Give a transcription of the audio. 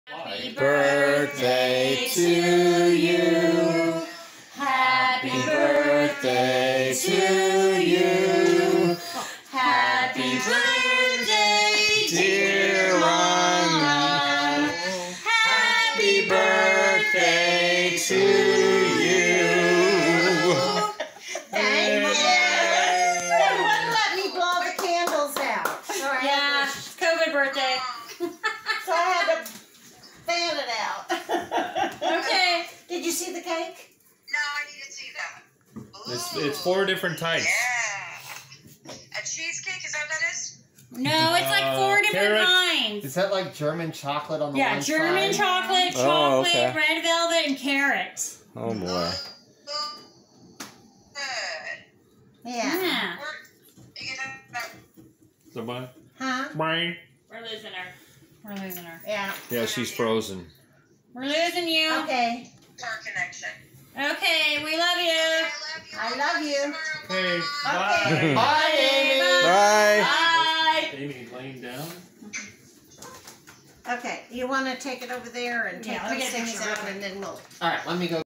Happy birthday to you. Happy birthday to you. Happy birthday, dear Rhonda. Happy birthday to you. Thank you. They wouldn't let me blow the candles out. Yeah, it's COVID birthday. So I had to fan it out. Okay. Did you see the cake? No, I need to see that. It's 4 different types. Yeah. A cheesecake, is that what that is? No, it's like 4 different carrots. kinds. Is that like German chocolate on the Yeah, one German side? chocolate, Oh, okay. red velvet, and carrot. Oh boy. Good. Yeah. You get that? So bye. Huh? Bye. We're losing her. We're losing her. Yeah. Yeah, she's frozen. We're losing you. Okay. Our connection. Okay, we love you. I love you. Hey, Okay. Bye, Amy. Bye. Bye. Amy laying down. Okay. You want to take it over there and take Yeah, let me those get a things picture out real and then we'll... All right, let me go.